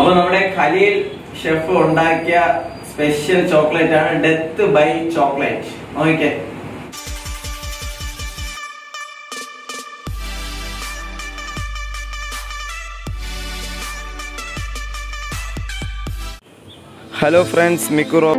അപ്പോൾ നമ്മുടെ ഖലീൽ ഷെഫ് ഉണ്ടാക്കിയ സ്പെഷ്യൽ ചോക്ലേറ്റ് ആണ് ഡെത്ത് ബൈ ചോക്ലേറ്റ്. നോക്കിക്കേ. ഹലോ ഫ്രണ്ട്സ്, മിക്കുറോ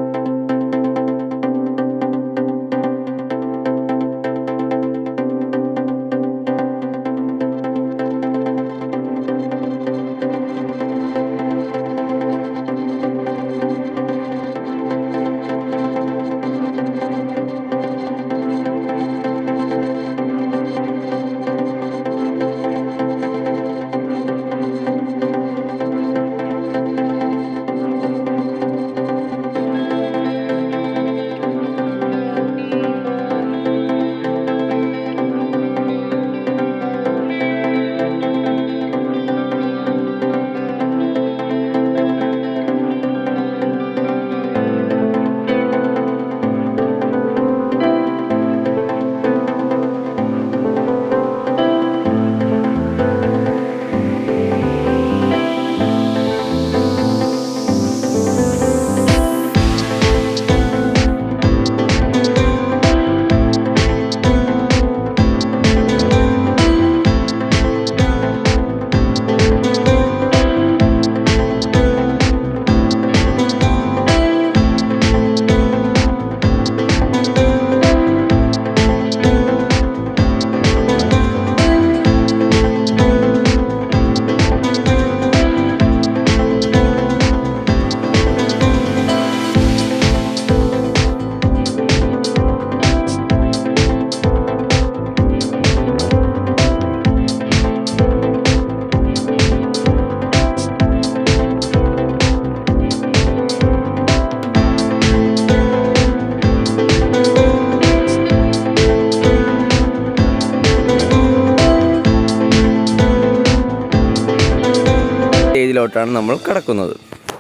ാണ് നമ്മൾ കടക്കുന്നത്.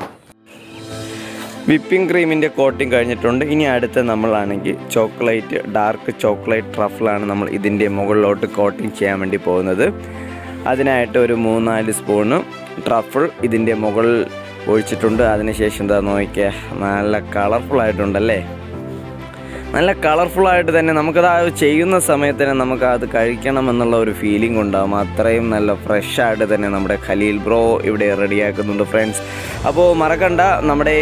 വിപ്പിംഗ് ക്രീമിൻ്റെ കോട്ടിങ് കഴിഞ്ഞിട്ടുണ്ട്. ഇനി അടുത്ത നമ്മളാണെങ്കിൽ ചോക്ലേറ്റ്, ഡാർക്ക് ചോക്ലേറ്റ് ട്രഫിളാണ് നമ്മൾ ഇതിൻ്റെ മുകളിലോട്ട് കോട്ടിങ് ചെയ്യാൻ വേണ്ടി പോകുന്നത്. അതിനായിട്ട് ഒരു 3-4 സ്പൂണ് ട്രഫിൾ ഇതിൻ്റെ മുകളിൽ ഒഴിച്ചിട്ടുണ്ട്. അതിനുശേഷം എന്താ നോക്കിയാൽ നല്ല കളർഫുള്ളായിട്ടുണ്ടല്ലേ. നല്ല കളർഫുള്ളായിട്ട് തന്നെ നമുക്കത് ചെയ്യുന്ന സമയത്ത് തന്നെ നമുക്കത് കഴിക്കണം എന്നുള്ള ഒരു ഫീലിംഗ് ഉണ്ടാകും. അത്രയും നല്ല ഫ്രഷായിട്ട് തന്നെ നമ്മുടെ ഖലീൽ ബ്രോ ഇവിടെ റെഡിയാക്കുന്നുണ്ട് ഫ്രണ്ട്സ്. അപ്പോൾ മറക്കണ്ട, നമ്മുടെ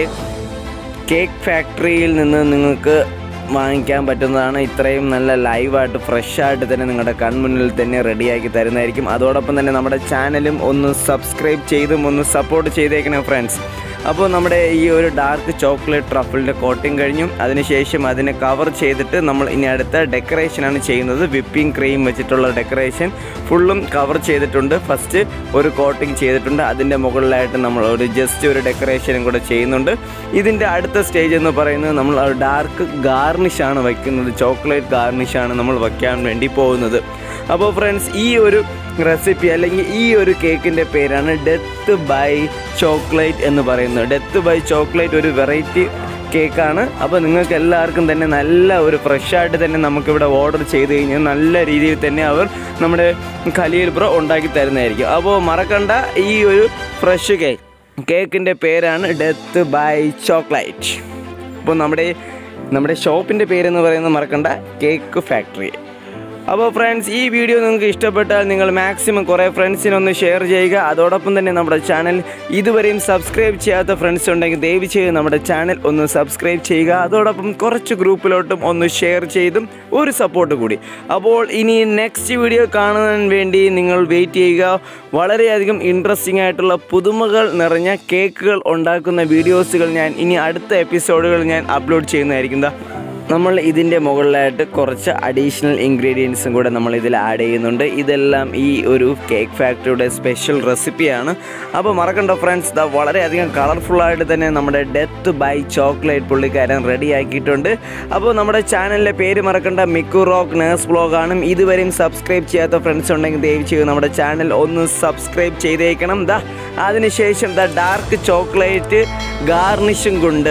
കേക്ക് ഫാക്ടറിയിൽ നിന്ന് നിങ്ങൾക്ക് വാങ്ങിക്കാൻ പറ്റുന്നതാണ്. ഇത്രയും നല്ല ലൈവായിട്ട് ഫ്രഷായിട്ട് തന്നെ നിങ്ങളുടെ കൺമുന്നിൽ തന്നെ റെഡിയാക്കി തരുന്നതായിരിക്കും. അതോടൊപ്പം തന്നെ നമ്മുടെ ചാനലും ഒന്ന് സബ്സ്ക്രൈബ് ചെയ്തും ഒന്ന് സപ്പോർട്ട് ചെയ്തേക്കണം ഫ്രണ്ട്സ്. അപ്പോൾ നമ്മുടെ ഈ ഒരു ഡാർക്ക് ചോക്ലേറ്റ് ട്രഫിളിൻ്റെ കോട്ടിങ് കഴിഞ്ഞു. അതിനുശേഷം അതിനെ കവർ ചെയ്തിട്ട് നമ്മൾ ഇനി അടുത്ത ഡെക്കറേഷനാണ് ചെയ്യുന്നത്. വിപ്പിംഗ് ക്രീം വെച്ചിട്ടുള്ള ഡെക്കറേഷൻ ഫുള്ളും കവർ ചെയ്തിട്ടുണ്ട്. ഫസ്റ്റ് ഒരു കോട്ടിങ് ചെയ്തിട്ടുണ്ട്. അതിൻ്റെ മുകളിലായിട്ട് നമ്മൾ ജസ്റ്റ് ഒരു ഡെക്കറേഷനും കൂടെ ചെയ്യുന്നുണ്ട്. ഇതിൻ്റെ അടുത്ത സ്റ്റേജ് എന്ന് പറയുന്നത് നമ്മൾ ഡാർക്ക് ഗാർണിഷാണ് വയ്ക്കുന്നത്. ചോക്ലേറ്റ് ഗാർണിഷാണ് നമ്മൾ വയ്ക്കാൻ വേണ്ടി പോകുന്നത്. അപ്പോൾ ഫ്രണ്ട്സ്, ഈ ഒരു റെസിപ്പി അല്ലെങ്കിൽ ഈ ഒരു കേക്കിൻ്റെ പേരാണ് ഡെത്ത് ബൈ ചോക്ലേറ്റ് എന്ന് പറയുന്നത്. ഡെത്ത് ബൈ ചോക്ലേറ്റ് ഒരു വെറൈറ്റി കേക്കാണ്. അപ്പോൾ നിങ്ങൾക്ക് എല്ലാവർക്കും തന്നെ നല്ല ഒരു ഫ്രഷായിട്ട് തന്നെ നമുക്കിവിടെ ഓർഡർ ചെയ്ത് കഴിഞ്ഞാൽ നല്ല രീതിയിൽ തന്നെ അവർ നമ്മുടെ ഖലീൽ ബ്രോ ഉണ്ടാക്കി തരുന്നതായിരിക്കും. അപ്പോൾ മറക്കണ്ട, ഈ ഒരു ഫ്രഷ് കേക്കിൻ്റെ പേരാണ് ഡെത്ത് ബൈ ചോക്ലേറ്റ്. അപ്പോൾ നമ്മുടെ ഷോപ്പിൻ്റെ പേരെന്ന് പറയുന്നത് മറക്കണ്ട, കേക്ക് ഫാക്ടറി. അപ്പോൾ ഫ്രണ്ട്സ്, ഈ വീഡിയോ നിങ്ങൾക്ക് ഇഷ്ടപ്പെട്ടാൽ നിങ്ങൾ മാക്സിമം കുറേ ഫ്രണ്ട്സിനൊന്ന് ഷെയർ ചെയ്യുക. അതോടൊപ്പം തന്നെ നമ്മുടെ ചാനൽ ഇതുവരെയും സബ്സ്ക്രൈബ് ചെയ്യാത്ത ഫ്രണ്ട്സ് ഉണ്ടെങ്കിൽ ദയവ് ചെയ്ത് നമ്മുടെ ചാനൽ ഒന്ന് സബ്സ്ക്രൈബ് ചെയ്യുക. അതോടൊപ്പം കുറച്ച് ഗ്രൂപ്പിലോട്ടും ഒന്ന് ഷെയർ ചെയ്തും ഒരു സപ്പോർട്ട് കൂടി. അപ്പോൾ ഇനി നെക്സ്റ്റ് വീഡിയോ കാണുന്നതിന് വേണ്ടി നിങ്ങൾ വെയിറ്റ് ചെയ്യുക. വളരെയധികം ഇൻട്രസ്റ്റിംഗ് ആയിട്ടുള്ള പുതുമകൾ നിറഞ്ഞ കേക്കുകൾ ഉണ്ടാക്കുന്ന വീഡിയോസുകൾ ഞാൻ ഇനി അടുത്ത എപ്പിസോഡുകൾ ഞാൻ അപ്ലോഡ് ചെയ്യുന്നതായിരിക്കും. നമ്മൾ ഇതിൻ്റെ മുകളിലായിട്ട് കുറച്ച് അഡീഷണൽ ഇൻഗ്രീഡിയൻസും കൂടെ നമ്മൾ ഇതിൽ ആഡ് ചെയ്യുന്നുണ്ട്. ഇതെല്ലാം ഈ ഒരു കേക്ക് ഫാക്ടറിയുടെ സ്പെഷ്യൽ റെസിപ്പിയാണ്. അപ്പോൾ മറക്കണ്ട ഫ്രണ്ട്സ്, വളരെയധികം കളർഫുള്ളായിട്ട് തന്നെ നമ്മുടെ ഡെത്ത് ബൈ ചോക്ലേറ്റ് പുള്ളിക്കാരൻ റെഡി ആക്കിയിട്ടുണ്ട്. അപ്പോൾ നമ്മുടെ ചാനലിൻ്റെ പേര് മറക്കണ്ട, മിക്കു റോക്ക് നേഴ്സ് വ്ലോഗാണ്. ഇതുവരെയും സബ്സ്ക്രൈബ് ചെയ്യാത്ത ഫ്രണ്ട്സ് ഉണ്ടെങ്കിൽ ദയവ് ചെയ്ത് നമ്മുടെ ചാനൽ ഒന്ന് സബ്സ്ക്രൈബ് ചെയ്തേക്കണം. അതിനുശേഷം ഡാർക്ക് ചോക്ലേറ്റ് ഗാർണിഷും കൊണ്ട്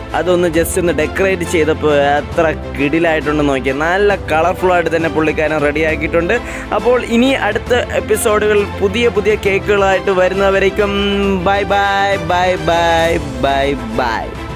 അതൊന്ന് ജസ്റ്റ് ഒന്ന് ഡെക്കറേറ്റ് ചെയ്തപ്പോൾ എത്ര കിടിലായിട്ടുണ്ടെന്ന് നോക്കിയാൽ നല്ല കളർഫുള്ളായിട്ട് തന്നെ പുള്ളിക്കാരൻ റെഡിയാക്കിയിട്ടുണ്ട്. അപ്പോൾ ഇനി അടുത്ത എപ്പിസോഡുകൾ പുതിയ പുതിയ കേക്കുകളായിട്ട് വരുന്നവരേക്കും bye bye bye bye bye by.